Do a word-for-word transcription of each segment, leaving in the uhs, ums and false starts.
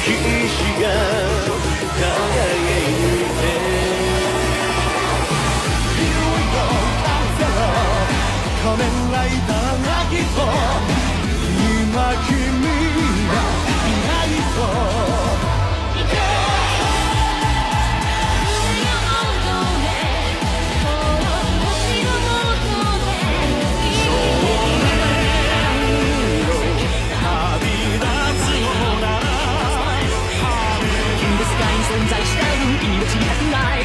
が輝いていよいよ朝の仮面ライダーがきっと今君はいないと存在したい命にたくない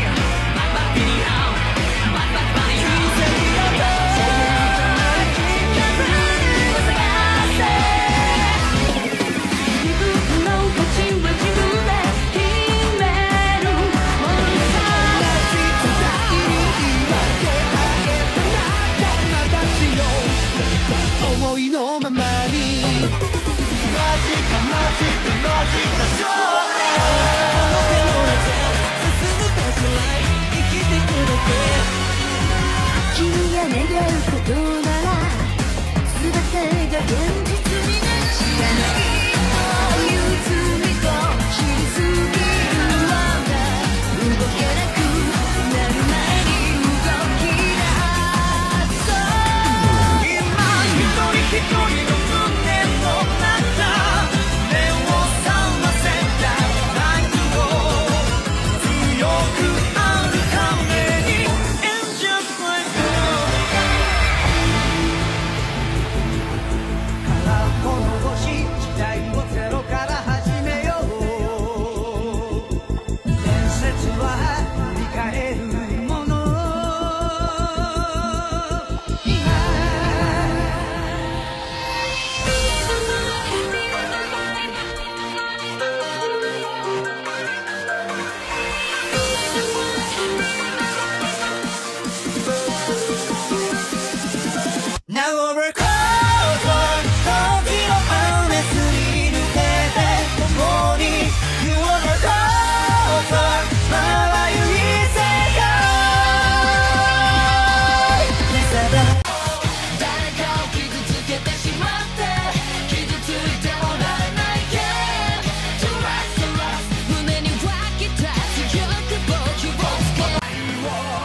思いのままにマジかマジかマジか少年君が願うことなら全てが現実になる知らないという罪と知りすぎるわが動けなくなる前に動き出そう今一人一人の胸の中目を覚ませたライトを強くあるために胸に湧き立つ欲望希望